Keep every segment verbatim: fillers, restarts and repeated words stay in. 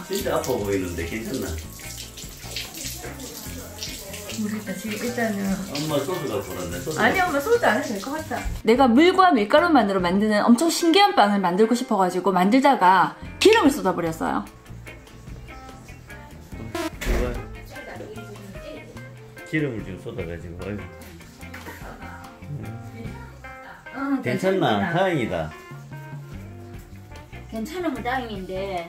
진짜 아파 보이는데 괜찮나? 모르겠다. 지금 일단은 엄마 소주 갖고 왔네. 소주. 아니 엄마 소주 안 해도 될 것 같다. 내가 물과 밀가루만으로 만드는 엄청 신기한 빵을 만들고 싶어가지고 만들다가 기름을 쏟아버렸어요. 기름을 좀 쏟아가지고. 아이고. 응, 괜찮나? 괜찮구나. 다행이다. 괜찮으면 다행인데.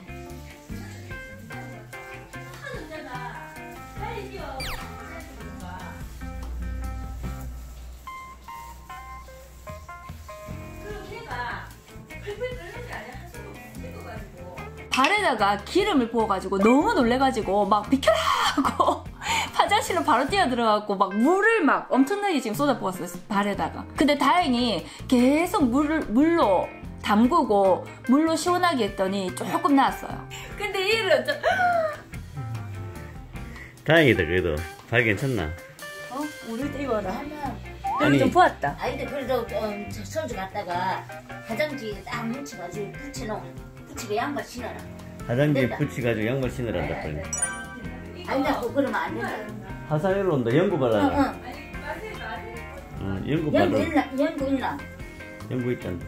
발에다가 기름을 부어가지고 너무 놀래가지고 막 비켜라 하고 화장실로 바로 뛰어들어가고 막 물을 막 엄청나게 지금 쏟아부었어요 발에다가. 근데 다행히 계속 물을 물로 담그고 물로 시원하게 했더니 조금 나았어요. 근데 이를 좀 다행이다. 그래도 발 괜찮나? 어? 우리 입어라. 아니 좀 부었다. 아니 그래도 어, 손주 갔다가 화장지에 딱 뭉쳐가지고 붙여놓은 붙이고 양말 신어라. 화장지에 붙여가지고 양말 신으란다 빨리. 안 잡고 그러면 안 된다. 화산으로 온다. 연구 받아라. 응, 응. 응, 연구 응. 받아. 연구 있나? 연구 있나? 연구 있단다.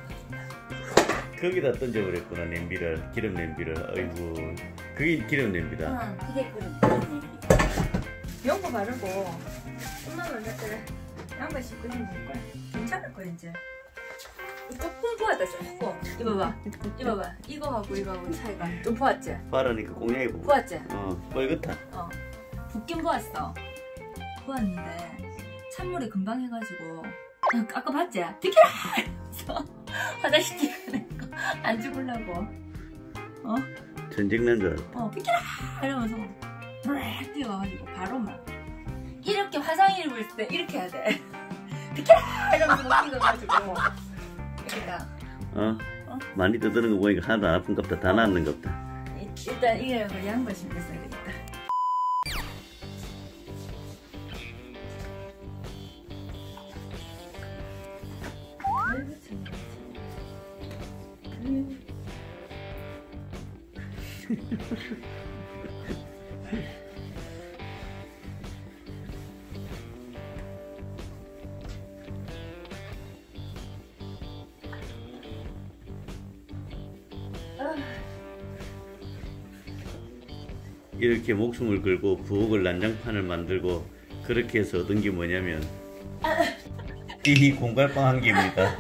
거기다 던져버렸구나. 냄비를. 기름 냄비를. 아이고. 그게 기름 냄비다. 응, 그게 기름 냄비다. 연고 바르고 엄마 먼저 그래. 양말 신고 있는 거야. 괜찮을 거야 이제. 조금 부었다 조금. 이봐봐 이봐봐 이거하고 이거하고 차이가 좀 부었지? 바르니까 공략이 보고. 부었지? 어 뻘겋다. 어 붓긴 부었어. 부었는데 찬물에 금방 해가지고 아까 봤지? 비켜라! 이러면서 화장실 뛰어가는 거 안 죽으려고 어? 전쟁 난 줄 알았다. 어 비켜라! 이러면서 브렉 뛰어가가지고 바로 막 이렇게 화상 입을 때 이렇게 해야 돼. 비켜라! 이러면서 막 뛰어가지고 그러니까 어? 어? 많이 떠드는 거 보니까 하나도 안 아픈 겁다. 다 낫는 겁다. 일단 이거 양말 신고 있어야 되겠다. 이렇게 목숨을 걸고 부엌을 난장판을 만들고 그렇게 해서 얻은 게 뭐냐면 이 공갈빵 한 개입니다.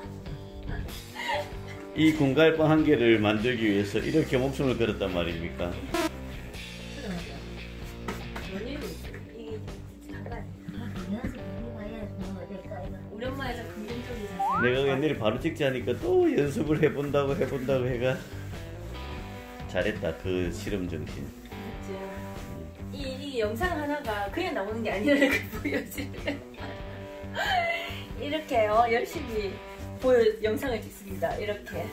이 공갈빵 한 개를 만들기 위해서 이렇게 목숨을 걸었단 말입니까? 우리 엄마에서 긍정적이셔서 내가 옛날에 바로 찍자니까 또 연습을 해본다고 해본다고 해가 잘했다. 그 실험 정신. 이, 이 영상 하나가 그냥 나오는 게 아니라 보여지는 이렇게 어, 열심히 보여 영상을 찍습니다. 이렇게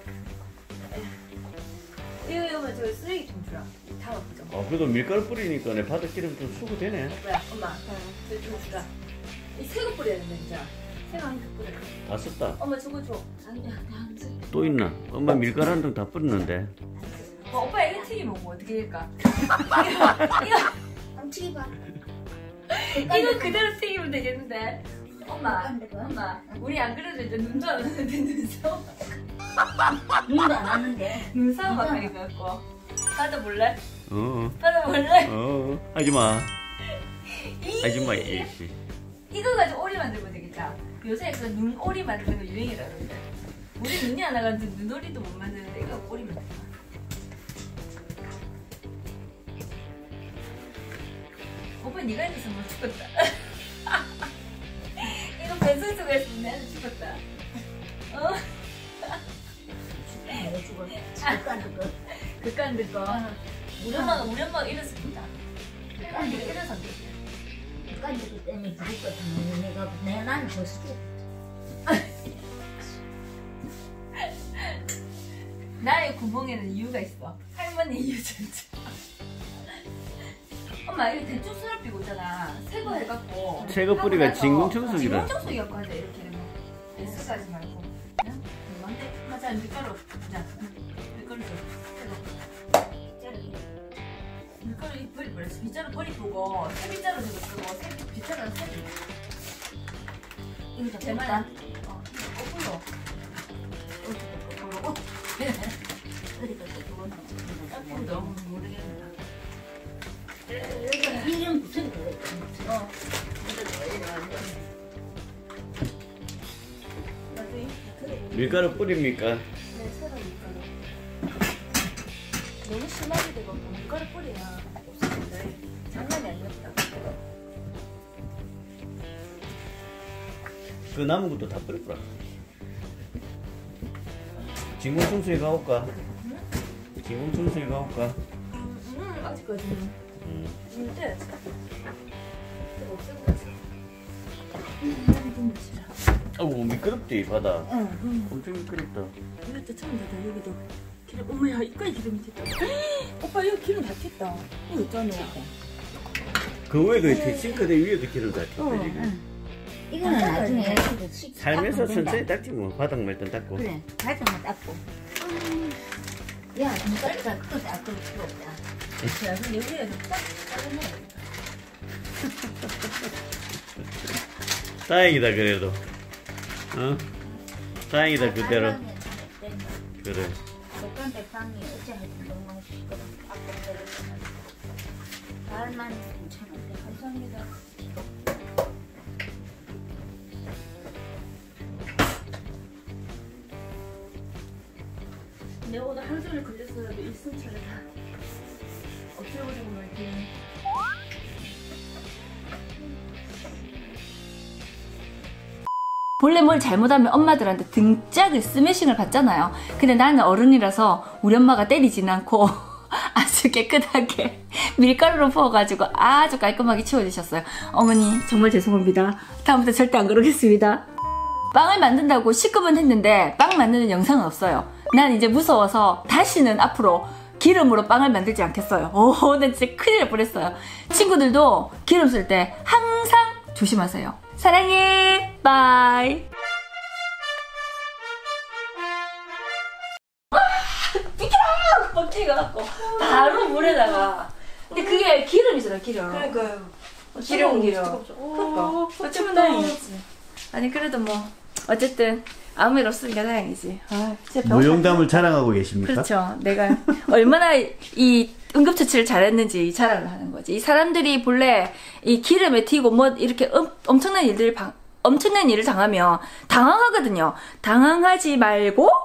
이거 이거 저 쓰레기 좀 주라. 담아보자. 아 그래도 밀가루 뿌리니까 내 바닥기름 좀 수고되네. 뭐야 엄마 저 좀 주라. 이 새거 뿌려야 된다 진짜. 새거 한 개 뿌려. 다 썼다. 엄마 저거 줘. 아니야 나안 줘. 또 있나? 엄마 밀가루 한 통 다 뿌렸는데. 어, 오빠 이거 튀김 먹고 어떻게 될까? 이거 한번 튀겨봐. 이거 그대로 튀기면 되겠는데. 엄마, 엄마, 우리 안 그래도 이제 눈도 안 오는데 눈싸움. 눈도 안 왔는데. 눈싸움 막 해갖고. 받아볼래? 어. 받아볼래? 어. 하지마. 하지마 이씨. 이거 가지고 오리 만들면 되겠다. 요새 그 눈오리 만드는 거 유행이라 그러는데. 우리 눈이 안 나가는데 눈오리도 못 만드는데 이거 오리 만들어. 오빠 네가 있었으면 죽었다. 이거 변성수가 있으면 내한테 죽었다. 어? 내가 죽어. 극간 그거. 극간 그거. 우리 엄마가 우리 엄마가 이랬습니다. 극간 그거 이래서 안 돼. 극간 그거 때문에 죽을 것 같으면 내가 내 나는 벌써 죽어. 나의 구멍에는 이유가 있어. 할머니 이유 진짜. 엄마 이거 대충 수납 비고 있잖아. 새거 해갖고 새거 뿌리가 진공청소기라. 진공청소기 갖고 하자 이렇게 해서 에스스 하지 말고 그냥 맞네. 맞아 밀가루. 자 밀가루 줘. 새거. 버렸어. 빗자루 뿌리 보고 새 빗자루 저거 쓰고 새 빗자루 새 이거 내 말에 됐다. 어 거꾸로 어디가 거꾸로. 어디가 거꾸로. 거꾸로 너무 모르겠네. 이름 무슨 거야? 어. 나중에 그래. 밀가루 뿌립니까? 내 새로 밀가루. 너무 심하게 되고 밀가루 뿌리야 없어진다. 장난이 아니었다. 그 남은 것도 다 뿌려보라. 진공청소기 가볼까? 진공청소기 가볼까? 음, 아직까지는. 음. 근데 없애버렸어. 음, 아이고 미끄럽지 바다. 응. 엄청 미끄럽다. 이것도 처음 닫아. 여기도 기름. 어머야, 이까지 기름이 튀었다. 오빠 여기 기름 다 튀었다. 이거 있잖아. 그 위에 그 싱크대 위에도 기름 다 튀었다 어, 지금. 이거는 아, 나중에 네. 이거 식- 살면서 닦으면 된다. 천천히 닦지 뭐. 바닥 말든 닦고. 그래, 가정만 닦고. 야, 눈깔이가 그거 닦을 필요 없다. 자, 그럼 여기에서 딱 자르면 다행이다 그래도. 어? 다행이다 그대로. 가정하면 잘 된다. 그래. 백반 백반이 어째 하여튼 너무 시끄러워. 닦고 발만 괜찮은데. 감사합니다. 내가 오늘 하루 종일 걸렸어도 일순차를 다 없애보자고 말게. 원래 뭘 잘못하면 엄마들한테 등짝을 스매싱을 받잖아요. 근데 나는 어른이라서 우리 엄마가 때리진 않고 아주 깨끗하게 밀가루로 부어가지고 아주 깔끔하게 치워주셨어요. 어머니 정말 죄송합니다. 다음부터 절대 안 그러겠습니다. 빵을 만든다고 시급은 했는데 빵 만드는 영상은 없어요. 난 이제 무서워서 다시는 앞으로 기름으로 빵을 만들지 않겠어요. 오, 난 진짜 큰일 날 뻔했어요. 친구들도 기름 쓸 때 항상 조심하세요. 사랑해. 바이. 비켜라! 막 뛰어갖고 바로 물에다가. 근데 그게 기름이잖아, 기름. 그러니까요. 기름 기름. 그러니까. 어쩌면 다행이지. 아니 그래도 뭐 어쨌든 아무 일 없으니까 다행이지. 아, 진짜 병 무용담을 자랑하고 계십니까? 그렇죠. 내가 얼마나 이 응급처치를 잘했는지 자랑을 하는 거지. 이 사람들이 본래 이 기름에 튀고 뭐 이렇게 엄, 엄청난 일들 방, 엄청난 일을 당하면 당황하거든요. 당황하지 말고